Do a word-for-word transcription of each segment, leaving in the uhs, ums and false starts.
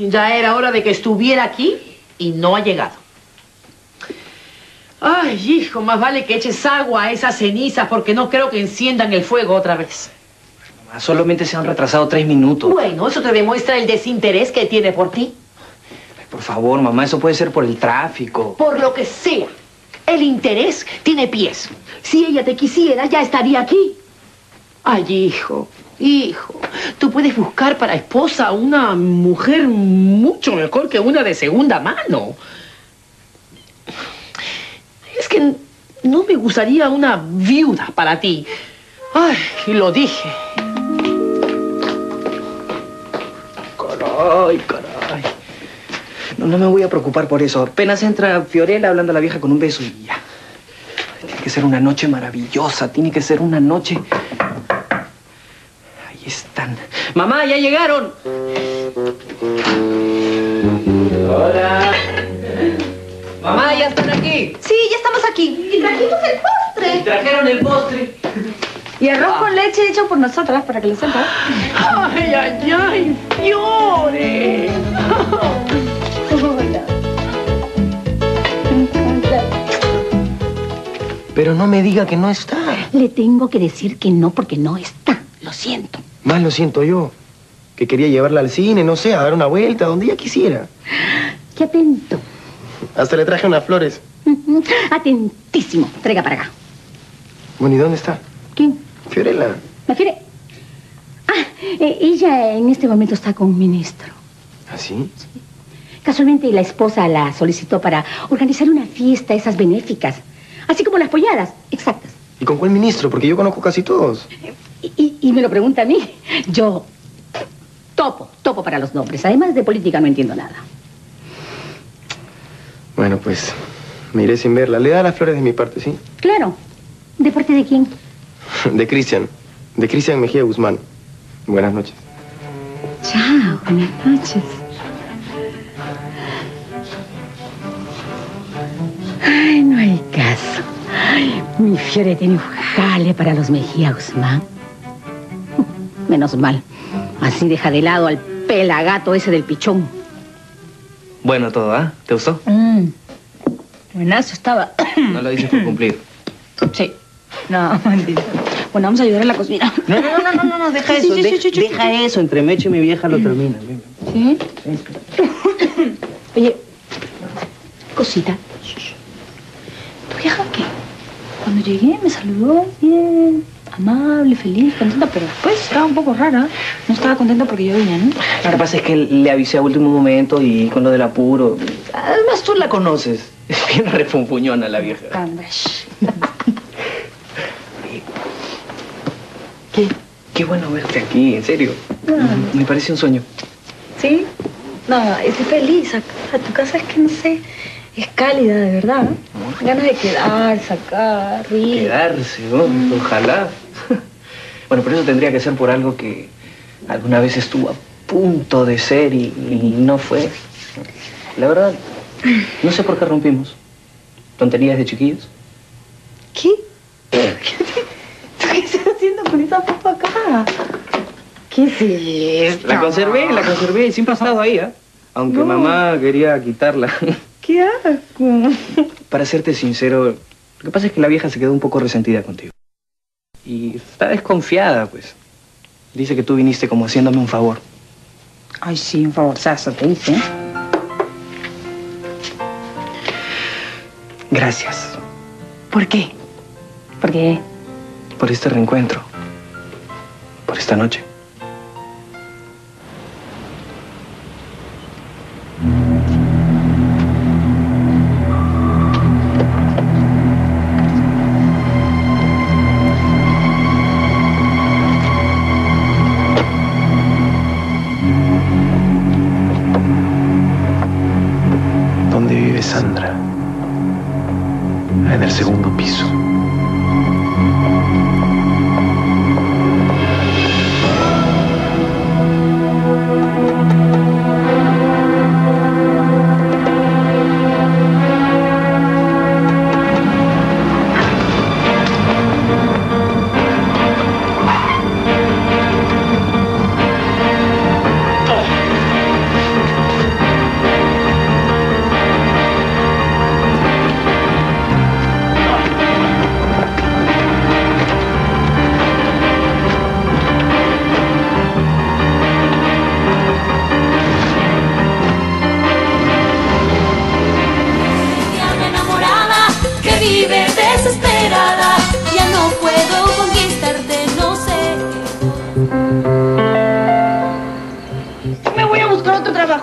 Ya era hora de que estuviera aquí y no ha llegado. Ay, hijo, más vale que eches agua a esas cenizas porque no creo que enciendan el fuego otra vez. Mamá, solamente se han retrasado tres minutos. Bueno, eso te demuestra el desinterés que tiene por ti. Ay, por favor, mamá, eso puede ser por el tráfico. Por lo que sea. El interés tiene pies. Si ella te quisiera, ya estaría aquí. Ay, hijo, hijo, tú puedes buscar para esposa una mujer mucho mejor que una de segunda mano. Es que no me gustaría una viuda para ti. Ay, y lo dije. Caray, caray. No, no me voy a preocupar por eso. Apenas entra Fiorella hablando a la vieja con un beso y ya. Tiene que ser una noche maravillosa. Tiene que ser una noche... Ahí están. ¡Mamá, ya llegaron! Hola. Mamá, ya están aquí. Sí, ya estamos aquí. Y trajimos el postre. Y trajeron el postre. Y arroz con leche hecho por nosotras, para que lo sepas. ¡Ay, ay, ay! ¡Fiore! Hola. Pero no me diga que no está. Le tengo que decir que no, porque no está. Lo siento. Más lo siento yo. Que quería llevarla al cine, no sé, a dar una vuelta, donde ella quisiera. Qué atento. Hasta le traje unas flores. Atentísimo. Traiga para acá. Bueno, ¿y dónde está? ¿Quién? Fiorella. ¿Me quiere? Ah, eh, ella en este momento está con un ministro. ¿Ah, sí? Sí. Casualmente la esposa la solicitó para organizar una fiesta, esas benéficas. Así como las polladas, exactas. ¿Y con cuál ministro? Porque yo conozco casi todos. Y, y, y me lo pregunta a mí. Yo topo, topo para los nombres. Además de política no entiendo nada. Bueno, pues me iré sin verla. Le da las flores de mi parte, ¿sí? Claro. ¿De parte de quién? De Cristian. De Cristian Mejía Guzmán. Buenas noches. Chao, buenas noches. Ay, no hay caso. Ay, mi Fiore tiene un jale para los Mejía Guzmán. Menos mal. Así deja de lado al pelagato ese del pichón. Bueno todo, ¿ah? ¿eh? ¿Te gustó? Mm. Buenazo estaba. No lo dices por cumplir. Sí. No, mentira. Bueno, vamos a ayudar a la cocina. No, no, no, no, no, no, deja Sí, eso. sí, de- sí, sí, sí, deja sí. eso. Entre Mecho y mi vieja lo termina. Venga. ¿Sí? Oye, cosita. ¿Tu vieja qué? Cuando llegué me saludó bien, amable, feliz, contenta, pero después estaba un poco rara. No estaba contenta porque yo vine, ¿no? Lo que pasa es que le avisé a último momento y con lo del apuro. Además, tú la conoces. Es bien refunfuñona la vieja. Cambash. ¿Qué? Qué bueno verte aquí, en serio. Me parece un sueño. ¿Sí? No, estoy feliz. Acá, tu casa es que no sé, es cálida, de verdad. Ganas de quedarse acá, rir. Quedarse, ¿no? Ojalá. Bueno, pero eso tendría que ser por algo que alguna vez estuvo a punto de ser y, y no fue. La verdad, no sé por qué rompimos. ¿Tonterías de chiquillos? ¿Qué? ¿Qué estás haciendo con esa papa acá? ¿Qué es esto? La conservé, la conservé. Siempre ha estado ahí, ¿eh? Aunque No. mamá quería quitarla. ¿Qué asco? Para serte sincero, lo que pasa es que la vieja se quedó un poco resentida contigo. Y está desconfiada, pues. Dice que tú viniste como haciéndome un favor. Ay, sí, un favorzazo te hice. Gracias ¿Por qué? ¿Por qué? por este reencuentro. Por esta noche. ¿Dónde vive Sandra? En el segundo piso.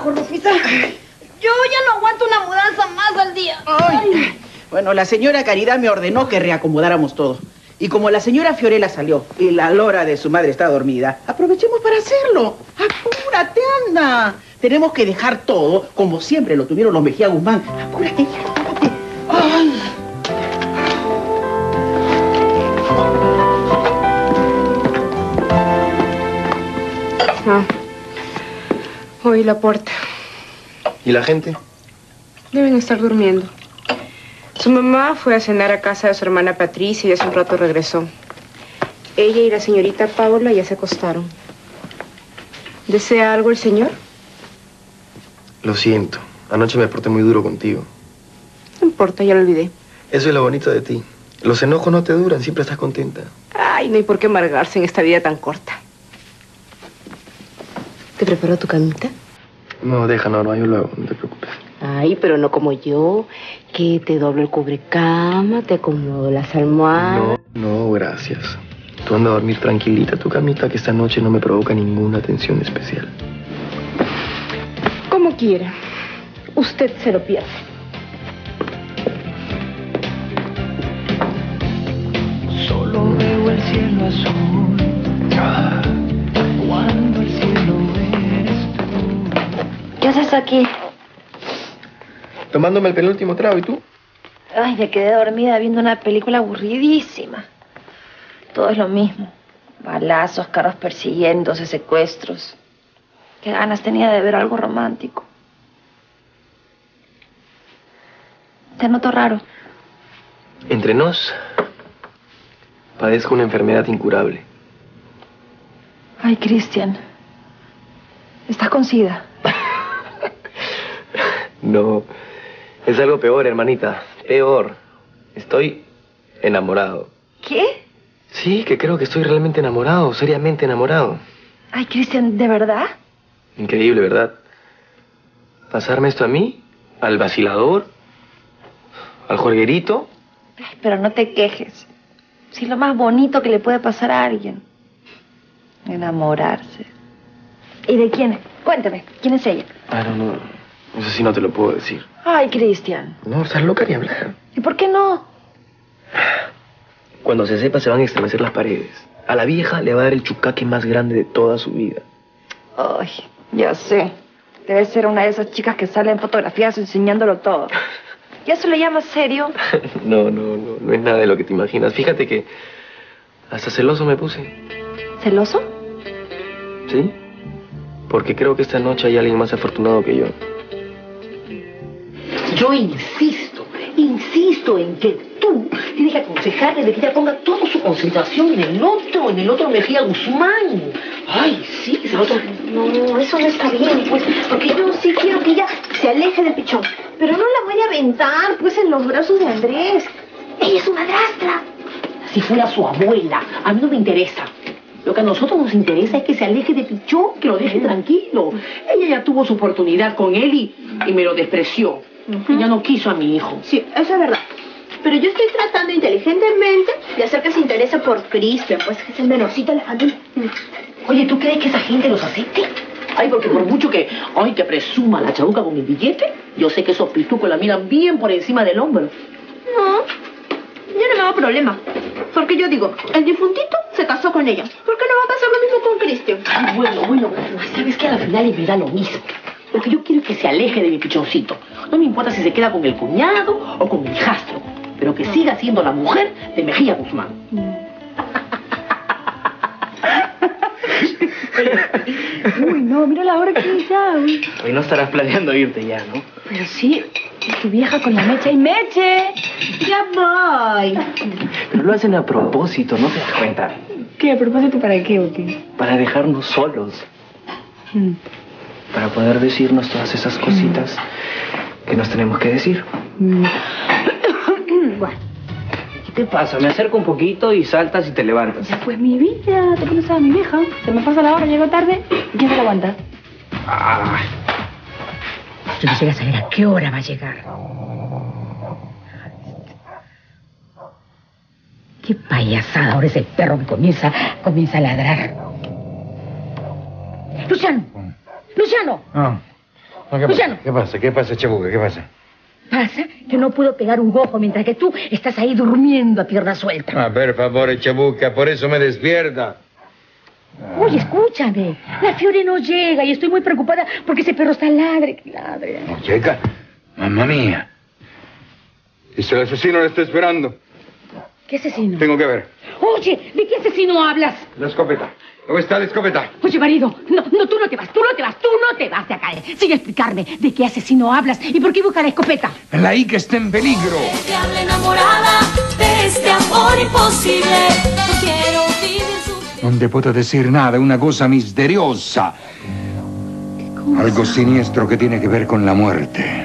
trabajo, Rufita. Yo ya no aguanto una mudanza más al día. Ay. Bueno, la señora Caridad me ordenó que reacomodáramos todo. Y como la señora Fiorella salió y la lora de su madre está dormida, aprovechemos para hacerlo. ¡Apúrate, anda! Tenemos que dejar todo como siempre lo tuvieron los Mejía Guzmán. ¡Apúrate, apúrate! ¡Ay! Ah. Oí la puerta. ¿Y la gente? Deben estar durmiendo. Su mamá fue a cenar a casa de su hermana Patricia y hace un rato regresó. Ella y la señorita Paula ya se acostaron. ¿Desea algo el señor? Lo siento. Anoche me porté muy duro contigo. No importa, ya lo olvidé. Eso es lo bonito de ti. Los enojos no te duran, siempre estás contenta. Ay, no hay por qué amargarse en esta vida tan corta. ¿Te preparó tu camita? No, deja, Norma, yo lo hago, no te preocupes. Ay, pero no como yo, que te doblo el cubrecama, te acomodo las almohadas. No, no, gracias. Tú anda a dormir tranquilita tu camita, que esta noche no me provoca ninguna atención especial. Como quiera. Usted se lo pierde. Solo veo el cielo azul. Cuando el cielo eres tú. ¿Qué haces aquí? Tomándome el penúltimo trago, ¿y tú? Ay, me quedé dormida viendo una película aburridísima. Todo es lo mismo. Balazos, carros persiguiéndose, secuestros. Qué ganas tenía de ver algo romántico. Te noto raro. Entre nos, padezco una enfermedad incurable. Ay, Cristian. ¿Estás con sida? No, es algo peor, hermanita. Peor. Estoy enamorado. ¿Qué? Sí, que creo que estoy realmente enamorado, seriamente enamorado. Ay, Cristian, ¿de verdad? Increíble, ¿verdad? Pasarme esto a mí, al vacilador, al juerguerito. Ay, pero no te quejes. Si es lo más bonito que le puede pasar a alguien. Enamorarse. ¿Y de quién? Cuéntame, ¿quién es ella? Ah, no, no. Eso sí no te lo puedo decir. Ay, Cristian. No, estás loca ni hablar. ¿Y por qué no? Cuando se sepa se van a estremecer las paredes. A la vieja le va a dar el chucaque más grande de toda su vida. Ay, ya sé. Debe ser una de esas chicas que salen en fotografías enseñándolo todo. ¿Y eso le llamas serio? No, no, no. No es nada de lo que te imaginas. Fíjate que hasta celoso me puse. ¿Celoso? ¿Sí? Porque creo que esta noche hay alguien más afortunado que yo. Yo insisto, insisto en que tú tienes que aconsejarle de que ella ponga toda su concentración en el otro, en el otro Mejía Guzmán. Ay, sí, ese otro... No, eso no está bien, pues, porque yo sí quiero que ella se aleje del pichón. Pero no la voy a aventar, pues, en los brazos de Andrés. Ella es su madrastra. Si fuera su abuela, a mí no me interesa. Lo que a nosotros nos interesa es que se aleje de Pichón, que lo deje tranquilo. Ella ya tuvo su oportunidad con él y, y me lo despreció. Uh-huh. Ella no quiso a mi hijo. Sí, eso es verdad. Pero yo estoy tratando inteligentemente de hacer que se interese por Cristian, pues que es el menorcito de la familia. Oye, ¿tú crees que esa gente los acepte? Ay, porque por mucho que, ay, que presuma la chabuca con el billete, yo sé que esos pitucos la miran bien por encima del hombro. No, yo no me hago problema. Porque yo digo, el difuntito se casó con ella. ¿Por qué no va a pasar lo mismo con Cristian? Ay, bueno, bueno, ¿sabes qué? Al final me da lo mismo. Lo que yo quiero es que se aleje de mi pichoncito. No me importa si se queda con el cuñado o con mi hijastro, pero que siga siendo la mujer de Mejía Guzmán. Uy, no, mira la hora que es ya. Uy. Hoy no estarás planeando irte ya, ¿no? Pero sí, tu vieja con la mecha y meche. Ya voy. Pero lo hacen a propósito, ¿no te das cuenta? ¿Qué? ¿A propósito para qué o qué? Para dejarnos solos. Mm. Para poder decirnos todas esas cositas mm. que nos tenemos que decir. Mm. Bueno. ¿Qué te pasa? Me acerco un poquito y saltas y te levantas. Ya pues mi vida, te conoces a mi vieja. Se me pasa la hora, llego tarde. ¿Quién se la aguanta? Ah. Yo quisiera saber a qué hora va a llegar. Qué payasada, ahora ese perro que comienza, comienza a ladrar. Luciano, Luciano. Ah, No, ¿qué, Luciano. pasa? ¿Qué pasa? ¿Qué pasa, Chabuca? ¿Qué pasa? Pasa que no puedo pegar un ojo mientras que tú estás ahí durmiendo a pierna suelta. Ah, per favore, Chabuca, por eso me despierta. Oye, escúchame. La Fiore no llega y estoy muy preocupada porque ese perro está ladre, que ladre. ¿No llega? Mamma mía. ¿Y si el asesino le está esperando? ¿Qué asesino? Tengo que ver. Oye, ¿de qué asesino hablas? La escopeta. ¿Dónde está la escopeta? Oye, marido, no, no, tú no te vas, tú no te vas, tú no te vas de acá. eh. Sin explicarme de qué asesino hablas y por qué busca la escopeta. La Ica está en peligro. Te habla enamorada de este amor imposible. No quiero vivir su... Non te puedo decir nada, una cosa misteriosa. Algo siniestro que tiene que ver con la muerte.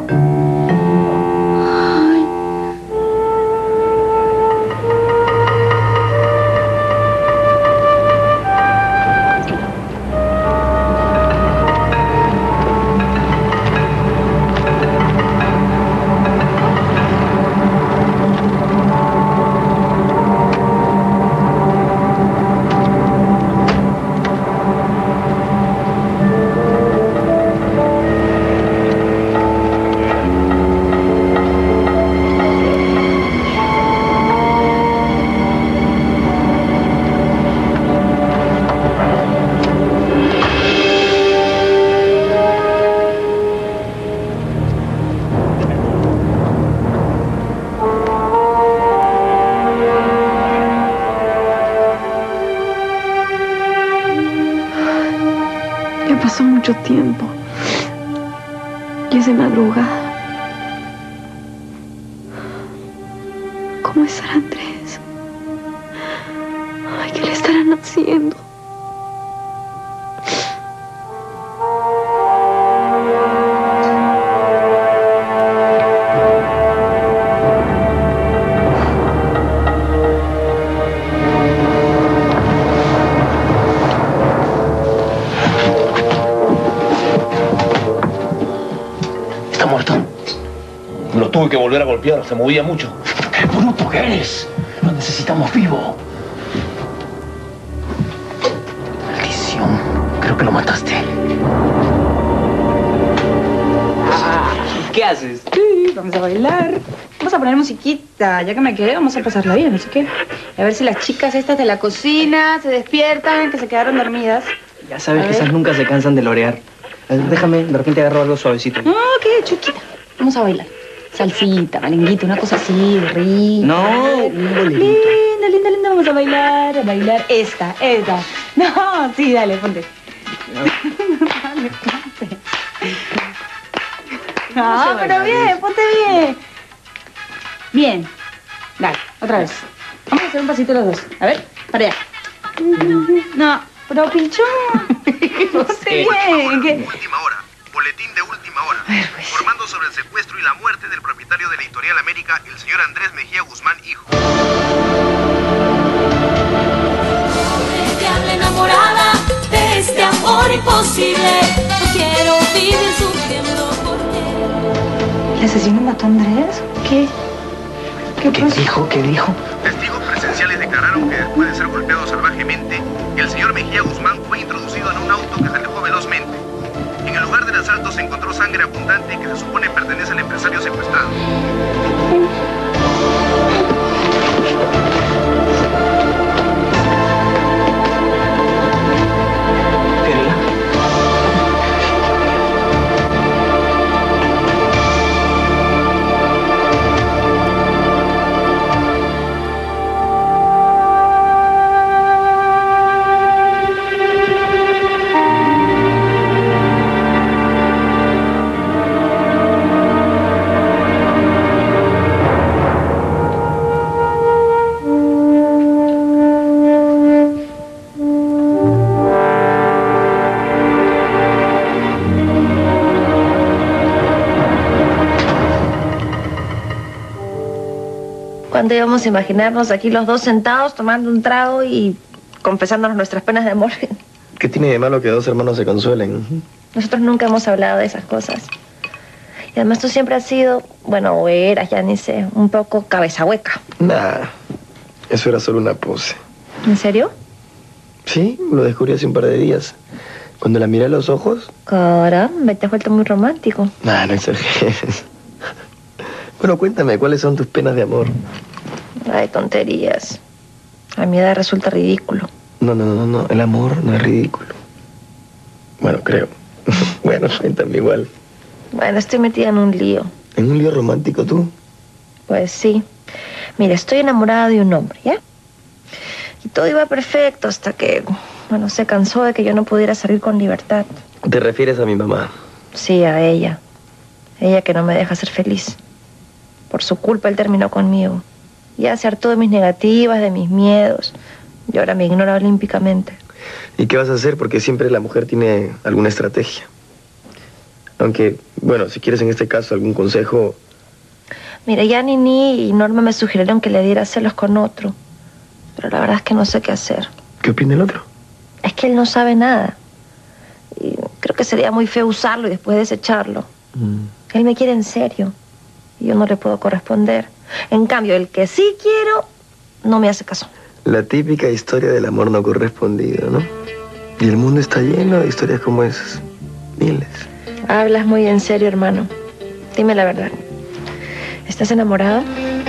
Pasó mucho tiempo. Y es de madrugada. ¿Cómo estará Andrés? Ay, ¿qué le estarán haciendo? Lo tuve que volver a golpear, se movía mucho. ¡Qué bruto que eres! Lo necesitamos vivo. Maldición. Creo que lo mataste. ¿Qué haces? Sí, vamos a bailar. Vamos a poner musiquita. Ya que me quedé, vamos a pasarla bien, no sé qué. A ver si las chicas estas de la cocina se despiertan, que se quedaron dormidas. Ya sabes A que ver. esas nunca se cansan de lorear. A ver, déjame, de repente agarro algo suavecito. No, qué chuchita. Vamos a bailar. Salsita, merenguito, una cosa así, rica. No, un bolerito. Linda, linda, linda. Vamos a bailar, a bailar. Esta, esta. No, sí, dale, ponte. Dale, ponte. No, pero bien, ponte bien. Bien. Dale, otra vez. Vamos a hacer un pasito los dos. A ver, para allá. No, pero pinchón. Ponte bien. ¿Qué? Última hora. Boletín de última hora. Informando sobre el secuestro y la muerte del propietario de la Editorial América, el señor Andrés Mejía Guzmán, hijo. Te habla enamorada de este amor imposible. No quiero vivir sufriendo por ti. ¿El asesino mató a Andrés? ¿Qué? ¿Qué, ¿Qué dijo? ¿Qué dijo? Testigos presenciales declararon que después de ser golpeado salvajemente, el señor Mejía Guzmán fue introducido en un auto que se alejó velozmente. En el lugar del asalto se encontró sangre abundante que se supone pertenece al empresario secuestrado. ¿Cuándo íbamos a imaginarnos aquí los dos sentados tomando un trago y confesándonos nuestras penas de amor? ¿Qué tiene de malo que dos hermanos se consuelen? Nosotros nunca hemos hablado de esas cosas. Y además tú siempre has sido, bueno, o eras, ya ni sé, un poco cabeza hueca. Nah, eso era solo una pose. ¿En serio? Sí, lo descubrí hace un par de días. Cuando la miré a los ojos... Caramba, te has vuelto muy romántico. Nah, no exageres. Bueno, cuéntame, ¿cuáles son tus penas de amor? Ay, tonterías. A mi edad resulta ridículo. No, no, no, no, el amor no es ridículo. Bueno, creo. Bueno, cuéntame igual. Bueno, estoy metida en un lío. ¿En un lío romántico tú? Pues sí. Mira, estoy enamorada de un hombre, ¿ya? Y todo iba perfecto hasta que, bueno, se cansó de que yo no pudiera salir con libertad. ¿Te refieres a mi mamá? Sí, a ella. Ella que no me deja ser feliz. Por su culpa él terminó conmigo. Ya se hartó de mis negativas, de mis miedos. Y ahora me ignora olímpicamente. ¿Y qué vas a hacer? Porque siempre la mujer tiene alguna estrategia. Aunque, bueno, si quieres en este caso algún consejo... Mira, ya Nini y Norma me sugirieron que le diera celos con otro. Pero la verdad es que no sé qué hacer. ¿Qué opina el otro? Es que él no sabe nada. Y creo que sería muy feo usarlo y después desecharlo. Mm. Él me quiere en serio. Y yo no le puedo corresponder. En cambio, el que sí quiero, no me hace caso. La típica historia del amor no correspondido, ¿no? Y el mundo está lleno de historias como esas. Miles. Hablas muy en serio, hermano. Dime la verdad. ¿Estás enamorado?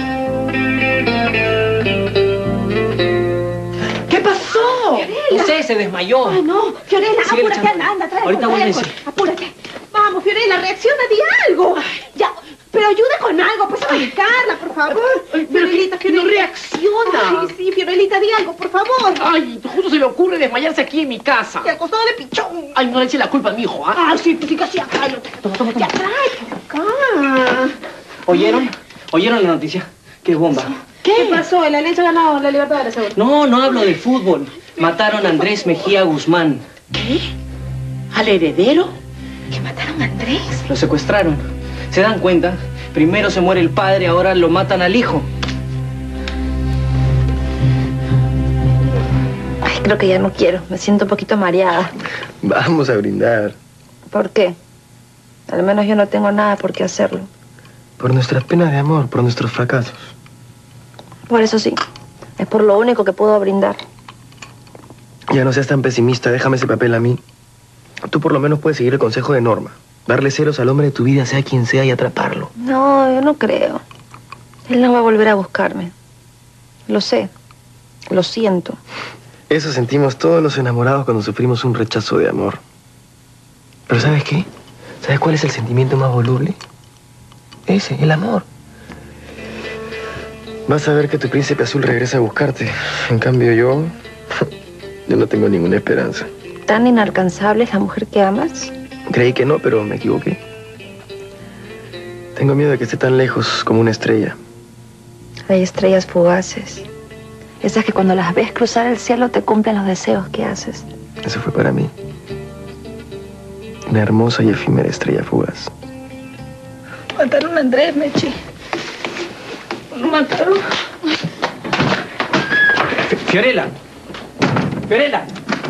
¿Qué pasó? Fiorella. No sé, se desmayó. Ay, no. Fiorella, Sigue apúrate, echando. anda, anda, trae. Ahorita voy a decir. Apúrate. Vamos, Fiorella, reacciona, di algo. Ya, pero ayuda con algo, pues a medicarla, por favor. Ay, pero Fiorelita, que no reacciona. Ay, sí, Fiorelita, di algo, por favor. Ay, justo se le ocurre desmayarse aquí en mi casa. Y al costado de pichón. Ay, no le eche la culpa a mi hijo, ¿ah? Ah, sí, pues sí, casi acá. Toma, toma, toma. Ya, trae, acá. ¿Oyeron? ¿Oyeron la noticia? ¡Qué bomba! ¿Qué? ¿Qué pasó? ¿El Alianza ha ganado la Libertadores, seguro? No, no hablo de fútbol. Mataron a Andrés Mejía Guzmán. ¿Qué? ¿Al heredero? ¿Que mataron a Andrés? Lo secuestraron. ¿Se dan cuenta? Primero se muere el padre, ahora lo matan al hijo. Ay, creo que ya no quiero. Me siento un poquito mareada. Vamos a brindar. ¿Por qué? Al menos yo no tengo nada por qué hacerlo. Por nuestras penas de amor, por nuestros fracasos. Por eso sí. Es por lo único que puedo brindar. Ya no seas tan pesimista, déjame ese papel a mí. Tú por lo menos puedes seguir el consejo de Norma. Darle celos al hombre de tu vida, sea quien sea, y atraparlo. No, yo no creo. Él no va a volver a buscarme. Lo sé. Lo siento. Eso sentimos todos los enamorados cuando sufrimos un rechazo de amor. Pero ¿sabes qué? ¿Sabes cuál es el sentimiento más voluble? Ese, el amor. Vas a ver que tu príncipe azul regresa a buscarte. En cambio yo... yo no tengo ninguna esperanza. ¿Tan inalcanzable es la mujer que amas? Creí que no, pero me equivoqué. Tengo miedo de que esté tan lejos como una estrella. Hay estrellas fugaces. Esas que cuando las ves cruzar el cielo te cumplen los deseos que haces. Eso fue para mí. Una hermosa y efímera estrella fugaz. Mataron a Andrés, Mechi. Lo mataron. Fiorella. Fiorella.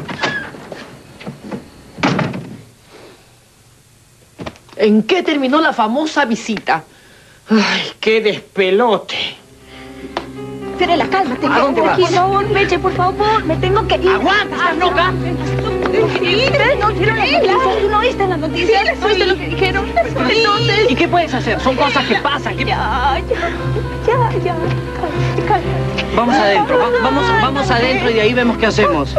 ¿En qué terminó la famosa visita? Ay, qué despelote. Fiorella, cálmate. ¿A dónde vas? Por favor, Meche, por favor, me tengo que ir. ¡Aguanta, loca! Tengo que ir. ¿No vieron las noticias? ¿Tú no viste las noticias? Sí, ¿no viste lo que dijeron? Entonces... ¿Y qué puedes hacer? Son cosas que pasan. ¿Qué... Ya, ya, ya, ya. Cállate, cállate. Vamos adentro, va- vamos, vamos adentro y de ahí vemos qué hacemos.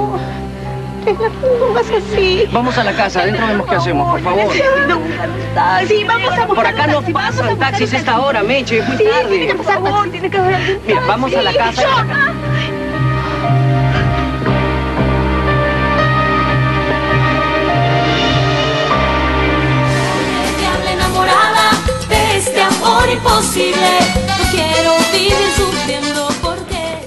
No vas así. Vamos a la casa, adentro vemos qué hacemos, por favor. Sí, vamos a buscar Por acá no un taxi, vamos a pasan buscar taxis un a esta taxi. hora, Meche, es muy Sí, tarde. tiene que pasar taxi, tiene que haber algún Mira, vamos a la taxi. casa. Yo- Me habla enamorada de este amor imposible. No quiero vivir sufriendo porque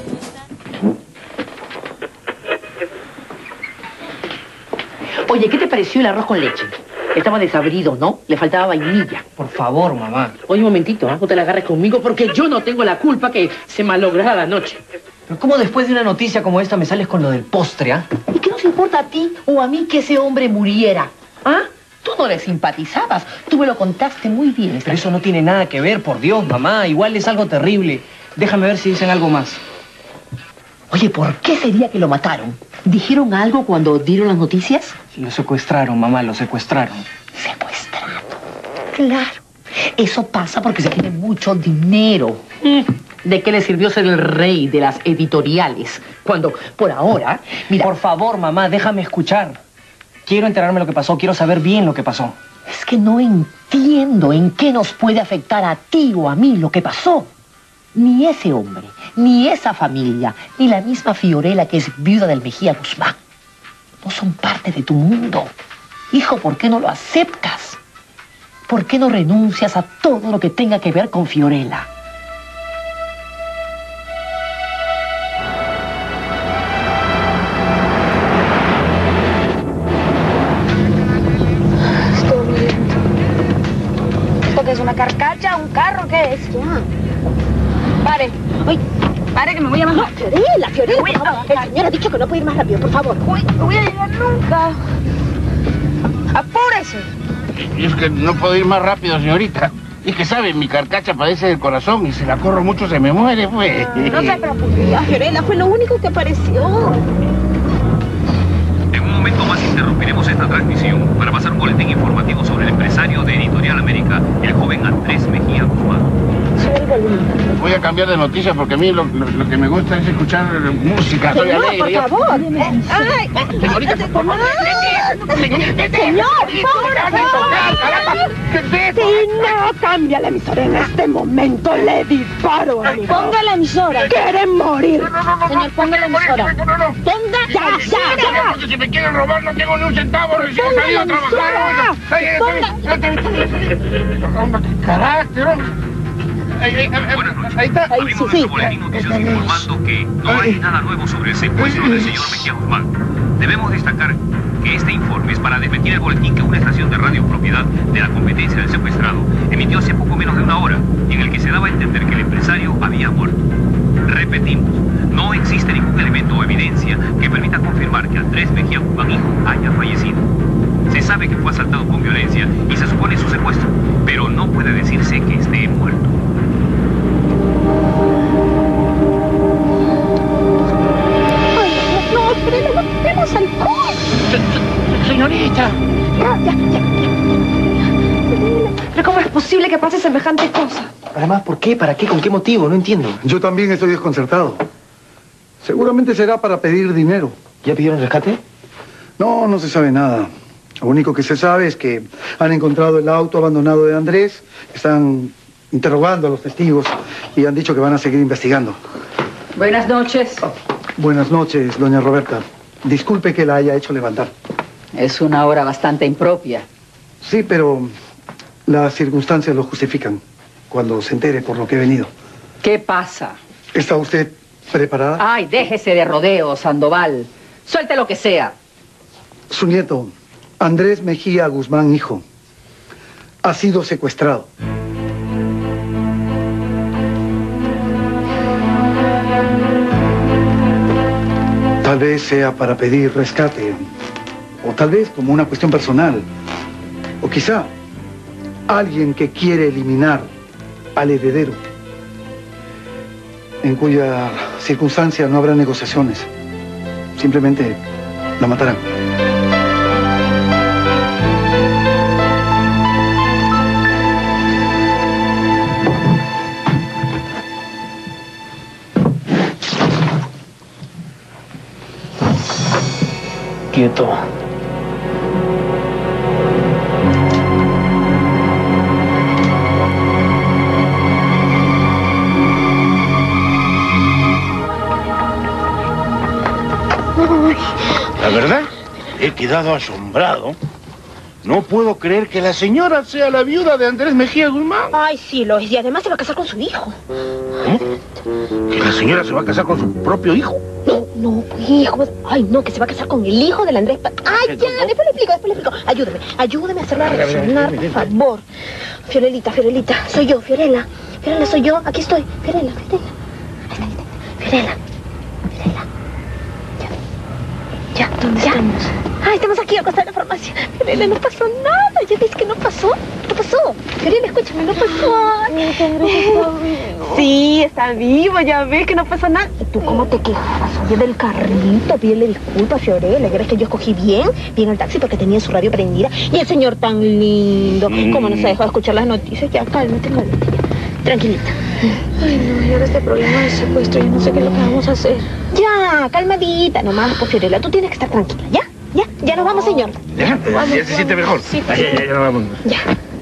Oye, ¿qué te pareció el arroz con leche? Estaba desabrido, ¿no? Le faltaba vainilla. Por favor, mamá. Oye, un momentito, ¿eh? No te la agarres conmigo porque yo no tengo la culpa que se malograra la noche. Pero ¿cómo después de una noticia como esta me sales con lo del postre, ah? ¿Y qué nos importa a ti o a mí que ese hombre muriera? ¿Ah? Tú no le simpatizabas. Tú me lo contaste muy bien. Pero eso no tiene nada que ver, por Dios, mamá. Igual es algo terrible. Déjame ver si dicen algo más. Oye, ¿por qué sería que lo mataron? ¿Dijeron algo cuando dieron las noticias? Lo secuestraron, mamá, lo secuestraron. Secuestrado. Claro. Eso pasa porque se tiene mucho dinero. ¿De qué le sirvió ser el rey de las editoriales? Cuando, por ahora, mira... Por favor, mamá, déjame escuchar. Quiero enterarme de lo que pasó, quiero saber bien lo que pasó. Es que no entiendo en qué nos puede afectar a ti o a mí lo que pasó. Ni ese hombre, ni esa familia, ni la misma Fiorella que es viuda del Mejía Guzmán. No son parte de tu mundo. Hijo, ¿por qué no lo aceptas? ¿Por qué no renuncias a todo lo que tenga que ver con Fiorella? ¿Qué es una carcacha? ¿Un carro? ¿Qué es? Ya. Pare. Uy, pare que me voy a bajar. No, Fiorella, Fiorella, por favor. El señor ha dicho que no puede ir más rápido, por favor. Uy, no voy a llegar nunca. Apúrese. Y es que no puedo ir más rápido, señorita. Y que sabe, mi carcacha padece del corazón y si la corro mucho se me muere, pues. No se preocupe. Fiorella fue lo único que apareció. En un momento más interrumpiremos esta transmisión para pasar un boletín informativo sobre el empresario de Editorial América, el joven Andrés Mejía Guzmán. Voy a cambiar de noticias porque a mí lo, lo, lo que me gusta es escuchar música. Soy Señor, alegre. por yo- favor. Ay, Señorita, por favor. Señor, si no cambia la emisora en este momento, le disparo, amigo. Ponga la emisora. Quieren morir. Señor, ponga la emisora. Ponga Ya, ya, ya. Porque si me quieren robar no tengo ni un centavo, recién he salido a trabajar. Ponga. ¡Qué carácter! Ahí, ahí, ahí, ahí está. Abrimos nuestro boletín noticioso informando que no hay nada nuevo sobre el secuestro del señor Mejía Guzmán. Debemos destacar que este informe es para desmentir el boletín que una estación de radio propiedad de la competencia del secuestrado emitió hace poco menos de una hora, en el que se daba a entender que el empresario había muerto. Repetimos, no existe ningún elemento o evidencia que permita confirmar que Andrés Mejía Guzmán hijo haya fallecido. Se sabe que fue asaltado con violencia y se supone su secuestro, pero no puede decirse que esté muerto. Ay, no, Fiorella, no tenemos alcohol. Señorita. Ya, ya, ya. ¿Pero cómo es posible que pase semejante cosa? Además, ¿por qué? ¿Para qué? ¿Con qué motivo? No entiendo. Yo también estoy desconcertado. Seguramente será para pedir dinero. ¿Ya pidieron rescate? No, no se sabe nada. Lo único que se sabe es que han encontrado el auto abandonado de Andrés, están interrogando a los testigos y han dicho que van a seguir investigando. Buenas noches. Buenas noches, doña Roberta. Disculpe que la haya hecho levantar. Es una hora bastante impropia. Sí, pero las circunstancias lo justifican cuando se entere por lo que he venido. ¿Qué pasa? ¿Está usted preparada? Ay, déjese de rodeos, Sandoval. Suelte lo que sea. Su nieto, Andrés Mejía Guzmán, hijo, ha sido secuestrado. Tal vez sea para pedir rescate, o tal vez como una cuestión personal, o quizá alguien que quiere eliminar al heredero, en cuya circunstancia no habrá negociaciones. Simplemente la matarán. Quieto. La verdad, he quedado asombrado. No puedo creer que la señora sea la viuda de Andrés Mejía Guzmán. Ay, sí, lo es. Y además se va a casar con su hijo. ¿Cómo? ¿Que la señora se va a casar con su propio hijo? No, no, hijo. Ay, no, que se va a casar con el hijo del Andrés. Pa- Ay, ya, después le explico, después le explico. Ayúdame, ayúdame a hacerla reaccionar, por favor. Fiorelita, Fiorelita, soy yo, Fiorella. Fiorella, soy yo. Aquí estoy. Fiorella, Fiorella. Ahí está, ahí está. Fiorella, Fiorella. Ya, ya, ¿dónde estamos? Ay, Ay, estamos aquí al costado de la farmacia. Fiorella, no pasó nada. ¿Ya ves que no pasó? ¿Qué pasó? Fiorella, escúchame, no pasó. Mi sangre está vivo. Sí, está vivo, ya ves que no pasó nada. ¿Y tú cómo te quejas? Oye, del carrito, pídele disculpas, Fiorella. ¿Crees que yo escogí bien? Bien el taxi porque tenía su radio prendida. Y el señor tan lindo. ¿Cómo no se dejó de escuchar las noticias? Ya, cálmate, cálmate. Tranquilita. Ay, no, y ahora este problema del secuestro, yo no sé qué es lo que vamos a hacer. Ya, calmadita nomás, pues, Fiorella. Tú tienes que estar tranquila, ¿ya? Ya, ya nos vamos, señor. ¿Ya? ¿Ya se siente mejor? Sí, Ay, ya, ya, ya nos vamos. Ya.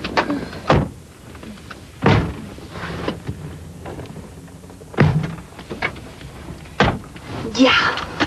Ya.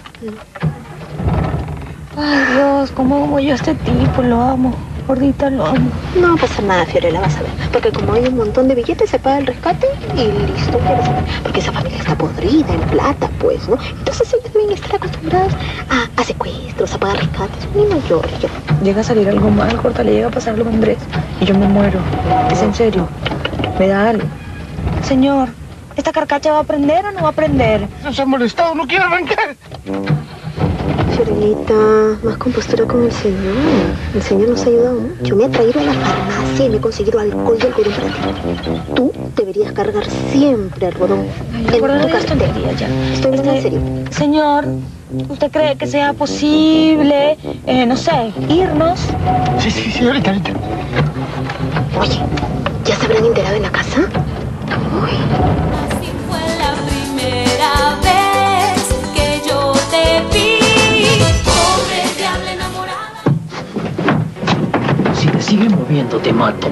Ay, Dios, ¿cómo amo yo a este tipo? Lo amo. Gordita, lo amo. No pasa nada, Fiorella, vas a ver. Porque como hay un montón de billetes, se paga el rescate y listo, ya vas a ver. Porque esa familia está podrida en plata, pues, ¿no? Entonces ellos deben estar acostumbrados a, a secuestros, a pagar rescates. Ni mayor, ya. Llega a salir algo mal, corta, le llega a pasar algo a Andrés. Y yo me muero. ¿Es en serio? Me da algo. Señor, ¿esta carcacha va a prender o no va a prender? No se ha molestado, no quiere arrancar. Fiorellita, más compostura con el señor. El señor nos ha ayudado mucho. Me ha traído a la farmacia y me he conseguido alcohol y algodón para ti. Tú deberías cargar siempre algodón en tu cartera. Ya. Estoy hablando en serio. Señor, ¿usted cree que sea posible, eh, no sé, irnos? Sí, sí, sí, ahorita, ahorita. Oye, ¿ya se habrán enterado en la casa? Uy. Así fue la primera vez que yo te vi. Pobre diablo enamorada. Si te sigues moviendo, te mato.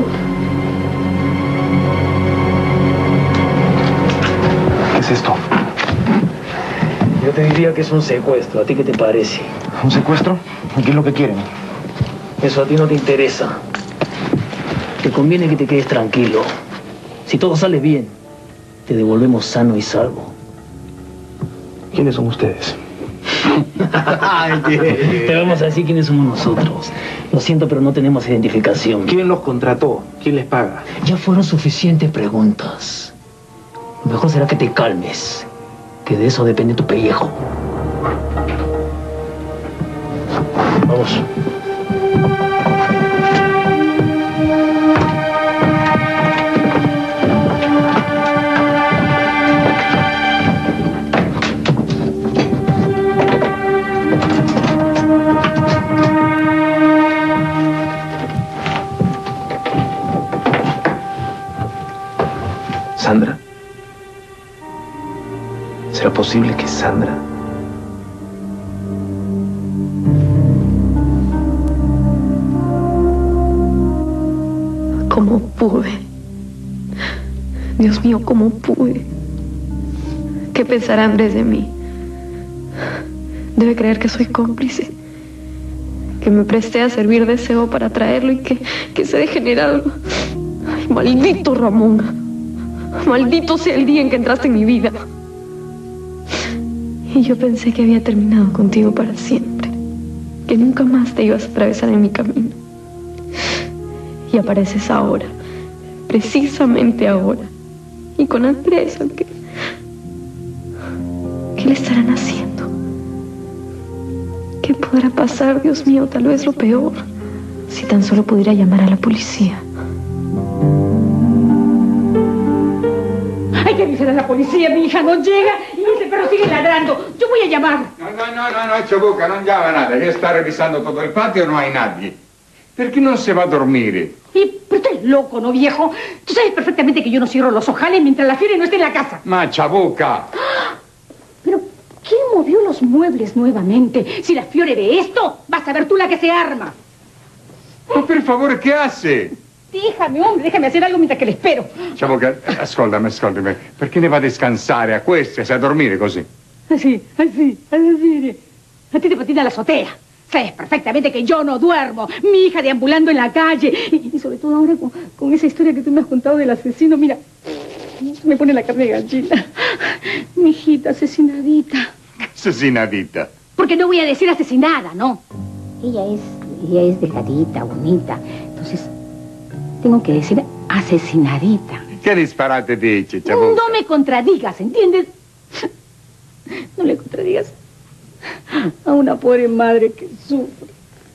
¿Qué es esto? Yo te diría que es un secuestro. ¿A ti qué te parece? ¿Un secuestro? ¿Y qué es lo que quieren? Eso a ti no te interesa. Te conviene que te quedes tranquilo. Si todo sale bien, te devolvemos sano y salvo. ¿Quiénes son ustedes? Te vamos a decir quiénes somos nosotros. Lo siento, pero no tenemos identificación. ¿Quién los contrató? ¿Quién les paga? Ya fueron suficientes preguntas. Lo mejor será que te calmes, que de eso depende tu pellejo. Vamos. ¿Sandra? ¿Será posible que Sandra? ¿Cómo pude? Dios mío, ¿cómo pude? ¿Qué pensará Andrés de mí? Debe creer que soy cómplice, que me presté a servir de cebo para traerlo y que, que se ha degenerado. Ay, maldito Ramón. Maldito sea el día en que entraste en mi vida. Y yo pensé que había terminado contigo para siempre, que nunca más te ibas a atravesar en mi camino. Y apareces ahora, precisamente ahora, y con Andrés, aunque... ¿Qué le estarán haciendo? ¿Qué podrá pasar, Dios mío? Tal vez lo peor, si tan solo pudiera llamar a la policía. Hay que avisar a la policía, mi hija no llega y ese perro sigue ladrando. Yo voy a llamar. No, no, no, no, no, Chabuca, non llama nada. Ella sta revisando todo il patio e non hay nadie. Perché non se va a dormire? Y, pero estás loco, ¿no, viejo? Tú sabes perfectamente que yo no cierro los ojales mientras la Fiore no esté en la casa. Ma, Chabuca. Pero, ¿quién movió los muebles nuevamente? Si la Fiore ve esto, vas a ver tú la que se arma. Ma per favore, che hace? Déjame, hombre, déjame hacer algo mientras que le espero. Chabuca, ascoltami, ascoltami. Perché ne va a descansare a queste, a dormire così? Así, así, así. A ti te patina la azotea. Sabes perfectamente que yo no duermo. Mi hija deambulando en la calle. Y, y sobre todo ahora con, con esa historia que tú me has contado del asesino. Mira, me pone la carne de gallina. Mi hijita asesinadita. Asesinadita. Porque no voy a decir asesinada, ¿no? Ella es, ella es delgadita, bonita. Entonces, tengo que decir asesinadita. ¿Qué disparate dice, Chabuca? No me contradigas, ¿entiendes? No le contradigas a una pobre madre que sufre.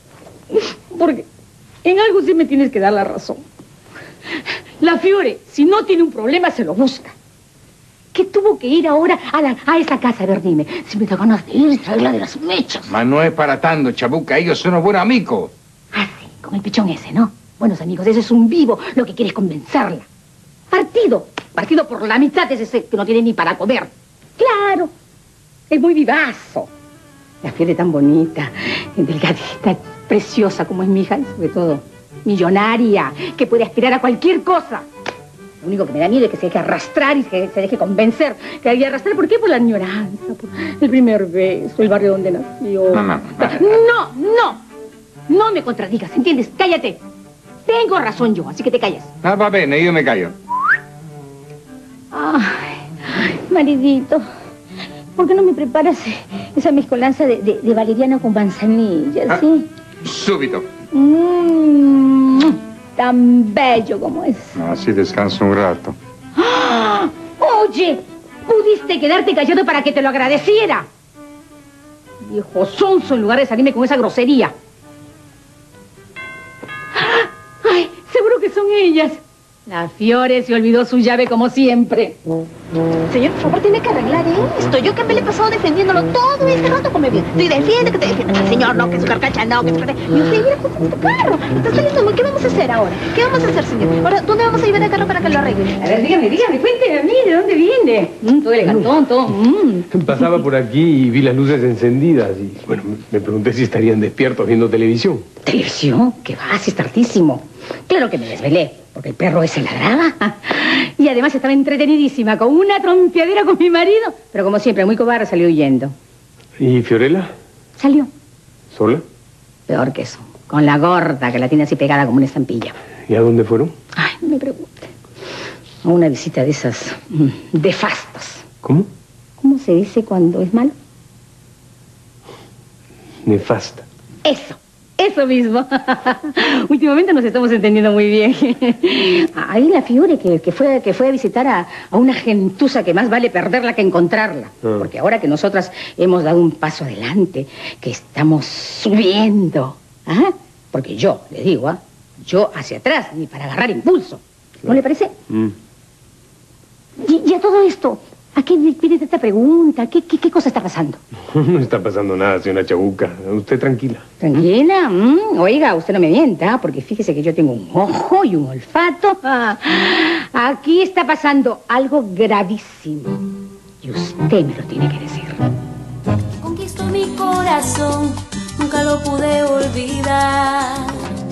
Porque en algo sí me tienes que dar la razón. La Fiore, si no tiene un problema, se lo busca. ¿Qué tuvo que ir ahora a, la, a esa casa? A ver, dime, si me da ganas de ir y traerla de las mechas. Ma no es para tanto, Chabuca. Ellos son buenos amigos. Ah, sí, con el pichón ese, ¿no? Buenos amigos, ese es un vivo. Lo que quiere es convencerla. Partido. Partido por la mitad es ese que no tiene ni para comer. Claro. Es muy vivazo. La Fiore tan bonita, delgadita, preciosa como es mi hija y sobre todo millonaria, que puede aspirar a cualquier cosa. Lo único que me da miedo es que se deje arrastrar y que se deje convencer. Que hay que arrastrar, ¿por qué? Por la añoranza, por el primer beso, el barrio donde nació. No, no. No, no. No me contradigas, ¿entiendes? Cállate. Tengo razón yo, así que te calles. Ah, va bene, yo me callo. Ay, maridito, ¿por qué no me preparas esa mezcolanza de, de, de valeriana con manzanilla, ah, sí? Súbito. Mmm, tan bello como es. Así descanso un rato. ¡Ah! Oye, pudiste quedarte callado para que te lo agradeciera. Viejo sonso, en lugar de salirme con esa grosería. Ay, seguro que son ellas. La Fiore se olvidó su llave como siempre. Señor, por favor, tiene que arreglar esto. Yo que me le he pasado defendiéndolo todo este rato como bien. Tú defiende, que te defiende. Ay, señor, no, que su carcacha no, que su carcacha. Y usted, mira, pues este carro. Está saliendo muy. ¿Qué vamos a hacer ahora? ¿Qué vamos a hacer, señor? Ahora, ¿dónde vamos a llevar el carro para que lo arregle? A ver, dígame, dígame, cuénteme a mí, ¿de dónde viene? Mm, todo elegantón, todo. Mm. Pasaba por aquí y vi las luces encendidas y, bueno, me pregunté si estarían despiertos viendo televisión. ¿Televisión? ¿Qué va? Si es tardísimo. Claro que me desvelé, porque el perro ese ladraba. Y además estaba entretenidísima con una trompeadera con mi marido. Pero como siempre, muy cobarde, salió huyendo. ¿Y Fiorella? Salió. ¿Sola? Peor que eso. Con la gorda, que la tiene así pegada como una estampilla. ¿Y a dónde fueron? Ay, no me pregunte. A una visita de esas mm, de fastos. ¿Cómo? ¿Cómo se dice cuando es malo? Nefasta. Eso. Eso mismo. Últimamente nos estamos entendiendo muy bien. Ahí la Fiore que, que, fue, que fue a visitar a, a una gentuza que más vale perderla que encontrarla. Ah. Porque ahora que nosotras hemos dado un paso adelante, que estamos subiendo. ¿Ah? Porque yo, le digo, ¿ah? Yo hacia atrás, ni para agarrar impulso. ¿No claro. le parece? Mm. Y, y a todo esto, ¿a qué viene esta pregunta? ¿Qué, qué, ¿Qué cosa está pasando? No está pasando nada, señora Chabuca. Usted tranquila. ¿Tranquila? Mm, oiga, usted no me mienta, porque fíjese que yo tengo un ojo y un olfato. Ah, aquí está pasando algo gravísimo. Y usted me lo tiene que decir. Conquistó mi corazón, nunca lo pude olvidar.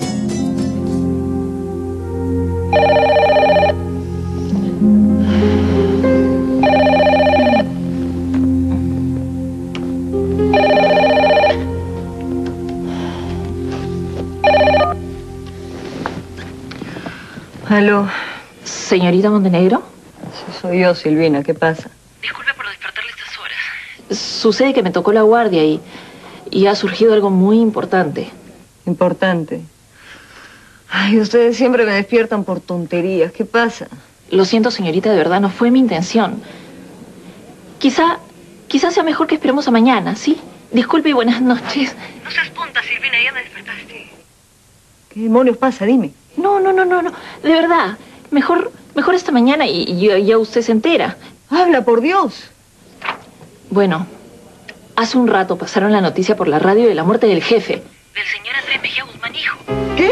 Aló. ¿Señorita Montenegro? Sí, soy yo, Silvina. ¿Qué pasa? Disculpe por despertarle estas horas. Sucede que me tocó la guardia y, y ha surgido algo muy importante. ¿Importante? Ay, ustedes siempre me despiertan por tonterías. ¿Qué pasa? Lo siento, señorita, de verdad, no fue mi intención. Quizá, quizá sea mejor que esperemos a mañana, ¿sí? Disculpe y buenas noches. No seas tonta, Silvina, ya me despertaste. ¿Qué demonios pasa? Dime. No, no, no, no, no. De verdad. Mejor, mejor esta mañana y, y ya, ya usted se entera. Habla, por Dios. Bueno, hace un rato pasaron la noticia por la radio de la muerte del jefe. Del señor Andrés Mejía Guzmán, hijo. ¿Qué?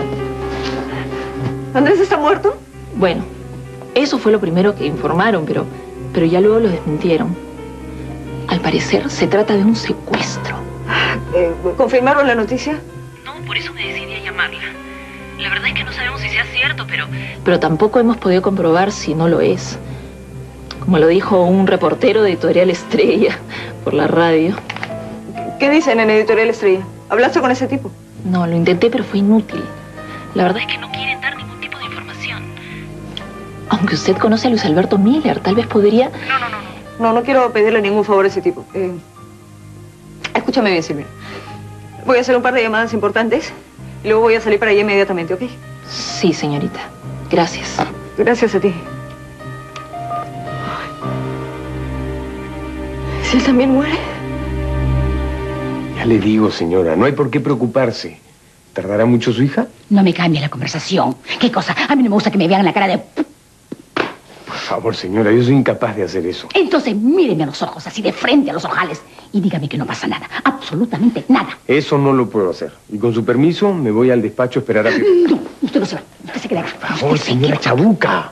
¿Andrés está muerto? Bueno, eso fue lo primero que informaron, pero, pero ya luego lo desmintieron. Al parecer se trata de un secuestro. Eh, ¿Confirmaron la noticia? No, por eso me decidí a llamarla. La verdad es que no sabemos si sea cierto, pero... Pero tampoco hemos podido comprobar si no lo es. Como lo dijo un reportero de Editorial Estrella por la radio. ¿Qué dicen en Editorial Estrella? ¿Hablaste con ese tipo? No, lo intenté, pero fue inútil. La verdad es que no quieren dar ningún tipo de información. Aunque usted conoce a Luis Alberto Miller, tal vez podría... No, no, no. No, no quiero pedirle ningún favor a ese tipo. Eh, escúchame bien, Silvia. Voy a hacer un par de llamadas importantes y luego voy a salir para allá inmediatamente, ¿ok? Sí, señorita. Gracias. Gracias a ti. ¿Si él también muere? Ya le digo, señora, no hay por qué preocuparse. ¿Tardará mucho su hija? No me cambie la conversación. ¿Qué cosa? A mí no me gusta que me vean la cara de... Por favor, señora, yo soy incapaz de hacer eso. Entonces míreme a los ojos, así de frente a los ojales, y dígame que no pasa nada. Absolutamente nada. Eso no lo puedo hacer. Y con su permiso, me voy al despacho a esperar a que... No, usted no se va. Usted se queda aquí. Por favor, señora Chabuca.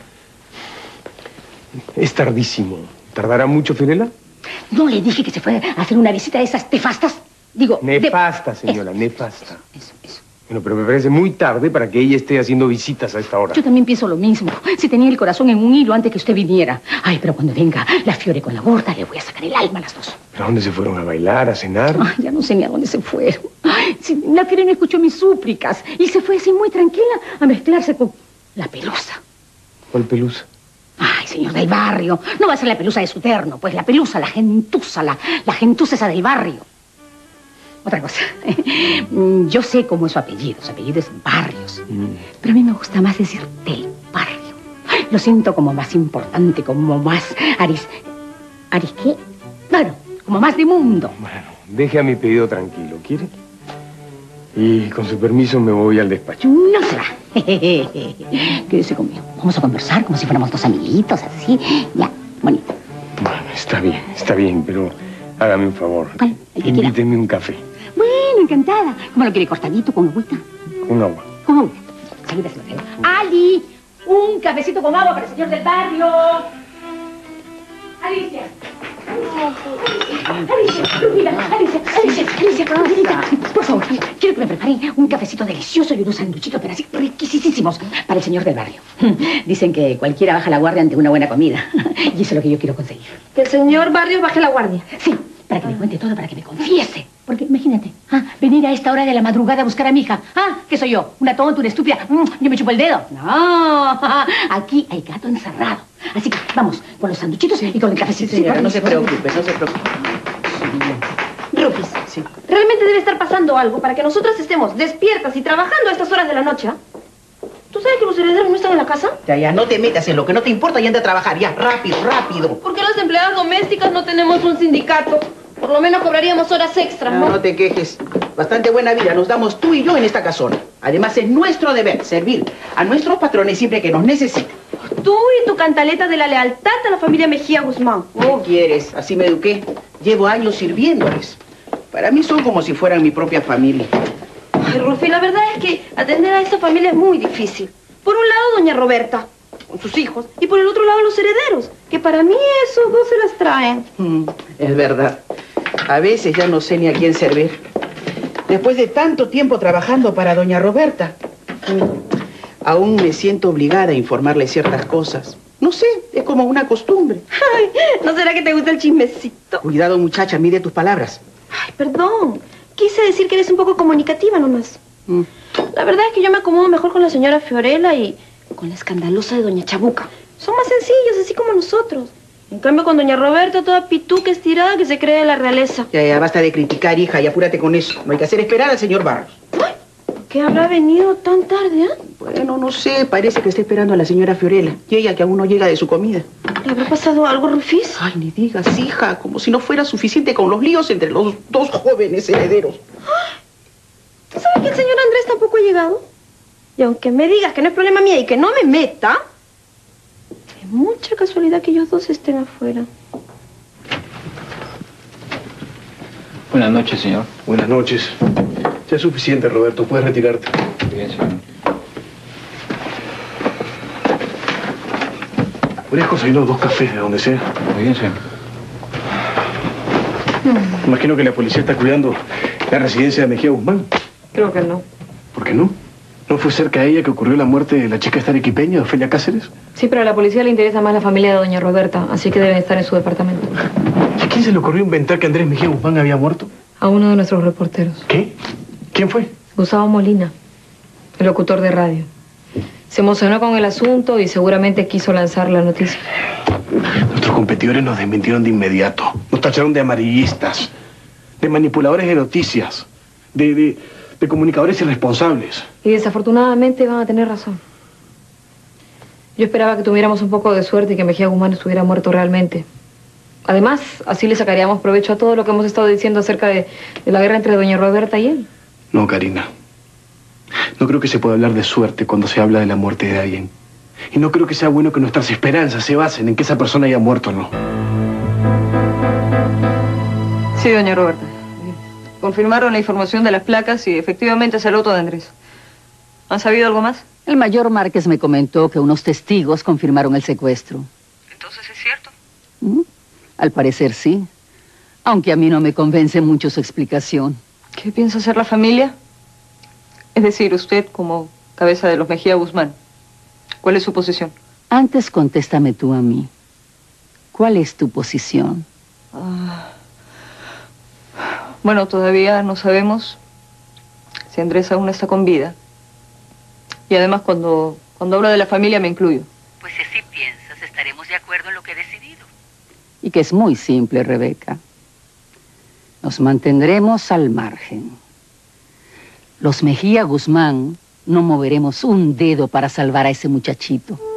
Es tardísimo. ¿Tardará mucho, Fiorella? ¿No le dije que se fue a hacer una visita de esas nefastas? Digo... Nefasta, de... señora, eso, nefasta. Eso, eso. Bueno, pero me parece muy tarde para que ella esté haciendo visitas a esta hora. Yo también pienso lo mismo. Si tenía el corazón en un hilo antes que usted viniera. Ay, pero cuando venga la Fiore con la gorda, le voy a sacar el alma a las dos. ¿Pero a dónde se fueron? ¿A bailar? ¿A cenar? Ay, ya no sé ni a dónde se fueron. Ay, si la Fiore no escuchó mis súplicas y se fue así muy tranquila a mezclarse con la Pelusa. ¿Cuál Pelusa? Ay, señor del barrio. No va a ser la Pelusa de su terno, pues la Pelusa, la gentuza, la, la gentuza esa del barrio. Otra cosa. Yo sé cómo es su apellido. Su apellido es Barrios. Mm. Pero a mí me gusta más decir del barrio. Lo siento como más importante, como más aris... ¿Aris qué? Bueno, como más de mundo. Bueno, deje a mi pedido tranquilo, ¿quiere? Y con su permiso me voy al despacho. No se va. Quédese conmigo. Vamos a conversar como si fuéramos dos amiguitos, así. Ya, bonito. Bueno, está bien, está bien, pero hágame un favor. ¿Cuál? Invíteme un café. Bueno, encantada. ¿Cómo lo quiere? ¿Cortadito, con agüita? Con agua. Con agua. Salida se lo traigo. Ali, un cafecito con agua para el señor del barrio. Alicia. Alicia, mira, Alicia, Alicia, Alicia, Alicia, por favor, quiero que me preparen un cafecito delicioso y unos sanduchitos, pero así riquísimos para el señor del barrio. Dicen que cualquiera baja la guardia ante una buena comida. Y eso es lo que yo quiero conseguir. ¿Que el señor Barrios baje la guardia? Sí, para que me cuente todo, para que me confiese. Porque imagínate, ah, venir a esta hora de la madrugada a buscar a mi hija. Ah, ¿qué soy yo? ¿Una tonta, una estúpida? Mm, ¿Yo me chupo el dedo? No, aquí hay gato encerrado. Así que vamos, con los sanduchitos y con el cafecito. Sí, señora, no se preocupe, no se preocupe. Rufis, sí. Realmente debe estar pasando algo para que nosotras estemos despiertas y trabajando a estas horas de la noche. ¿Tú sabes que los herederos no están en la casa? Ya, ya, no te metas en lo que no te importa y anda a trabajar. Ya, rápido, rápido. ¿Por qué las empleadas domésticas no tenemos un sindicato? Por lo menos cobraríamos horas extras, ¿no? No, no te quejes. Bastante buena vida nos damos tú y yo en esta casona. Además, es nuestro deber servir a nuestros patrones siempre que nos necesiten. Tú y tu cantaleta de la lealtad a la familia Mejía Guzmán. ¿Qué quieres? Así me eduqué. Llevo años sirviéndoles. Para mí son como si fueran mi propia familia. Ay, Rufi, la verdad es que atender a esa familia es muy difícil. Por un lado, doña Roberta, con sus hijos, y por el otro lado, los herederos, que para mí esos dos se las traen. Mm, es verdad. A veces ya no sé ni a quién servir. Después de tanto tiempo trabajando para doña Roberta, aún me siento obligada a informarle ciertas cosas. No sé, es como una costumbre. Ay, ¿no será que te gusta el chismecito? Cuidado, muchacha, mide tus palabras. Ay, perdón. Quise decir que eres un poco comunicativa nomás. Mm. La verdad es que yo me acomodo mejor con la señora Fiorella y con la escandalosa de doña Chabuca. Son más sencillos, así como nosotros. En cambio, con doña Roberta, toda pituca estirada que se cree de la realeza. Ya, ya, basta de criticar, hija, y apúrate con eso. No hay que hacer esperar al señor Barrios. Ay, ¿por qué habrá venido tan tarde, eh? Bueno, no sé, parece que está esperando a la señora Fiorella. Y ella que aún no llega de su comida. ¿Le habrá pasado algo, Rufis? Ay, ni digas, hija, como si no fuera suficiente con los líos entre los dos jóvenes herederos. Ay, ¿tú sabes que el señor Andrés tampoco ha llegado? Y aunque me digas que no es problema mío y que no me meta, es mucha casualidad que ellos dos estén afuera. Buenas noches, señor. Buenas noches. Ya es suficiente, Roberto. Puedes retirarte. Bien, señor. ¿Podrías conseguirnos dos cafés de donde sea? Muy bien, señor. Mm. Imagino que la policía está cuidando la residencia de Mejía Guzmán. Creo que no. ¿Por qué no? ¿No fue cerca de ella que ocurrió la muerte de la chica esta arequipeña, Ofelia Cáceres? Sí, pero a la policía le interesa más la familia de doña Roberta, así que deben estar en su departamento. ¿Y a quién se le ocurrió inventar que Andrés Mejía Guzmán había muerto? A uno de nuestros reporteros. ¿Qué? ¿Quién fue? Gustavo Molina, el locutor de radio. Se emocionó con el asunto y seguramente quiso lanzar la noticia. Nuestros competidores nos desmintieron de inmediato. Nos tacharon de amarillistas, de manipuladores de noticias, de, de, de comunicadores irresponsables. Y desafortunadamente van a tener razón. Yo esperaba que tuviéramos un poco de suerte y que Mejía Guzmán estuviera muerto realmente. Además, así le sacaríamos provecho a todo lo que hemos estado diciendo acerca de, de la guerra entre doña Roberta y él. No, Karina. No creo que se pueda hablar de suerte cuando se habla de la muerte de alguien. Y no creo que sea bueno que nuestras esperanzas se basen en que esa persona haya muerto o no. Sí, doña Roberta. Confirmaron la información de las placas y efectivamente es el auto de Andrés. ¿Han sabido algo más? El mayor Márquez me comentó que unos testigos confirmaron el secuestro. ¿Entonces es cierto? ¿Mm? Al parecer sí. Aunque a mí no me convence mucho su explicación. ¿Qué piensa hacer la familia? Es decir, usted como cabeza de los Mejía Guzmán. ¿Cuál es su posición? Antes contéstame tú a mí. ¿Cuál es tu posición? Ah, bueno, todavía no sabemos si Andrés aún está con vida. Y además cuando, cuando hablo de la familia me incluyo. Pues si así piensas, estaremos de acuerdo en lo que he decidido. Y que es muy simple, Rebeca. Nos mantendremos al margen. Los Mejía Guzmán no moveremos un dedo para salvar a ese muchachito.